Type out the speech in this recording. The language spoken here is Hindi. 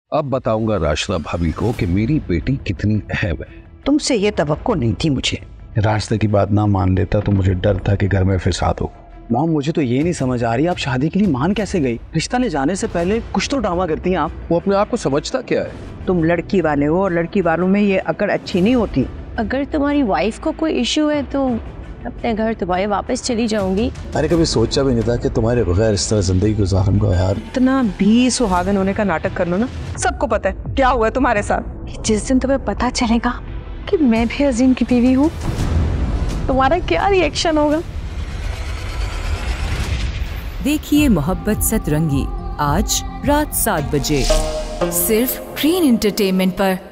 अब बताऊंगा राशिदा भाभी को कि मेरी बेटी कितनी अहम है। तुमसे ये तवक्को नहीं थी मुझे। रास्ते की बात ना मान लेता तो मुझे डर था कि घर में फिसाद हो। मॉम मुझे तो ये नहीं समझ आ रही आप शादी के लिए मान कैसे गई? रिश्ता ले जाने से पहले कुछ तो ड्रामा करती हैं आप। वो अपने आप को समझता क्या है? तुम लड़की वाले हो और लड़की वालों में ये अकड़ अच्छी नहीं होती। अगर तुम्हारी वाइफ को कोई इशू है तो अपने घर तुम्हारे वापस चली जाऊंगी। मैंने कभी सोचा भी नहीं था कि तुम्हारे बगैर इस तरह जिंदगी गुजारूंगा यार। इतना भी सुहागन होने का नाटक कर लो ना, सबको पता है क्या हुआ है तुम्हारे साथ। जिस दिन तुम्हें पता चलेगा कि मैं भी अजीम की बीवी हूँ, तुम्हारा क्या रिएक्शन होगा? देखिए मोहब्बत सतरंगी आज रात 7 बजे सिर्फ ग्रीन एंटरटेनमेंट पर।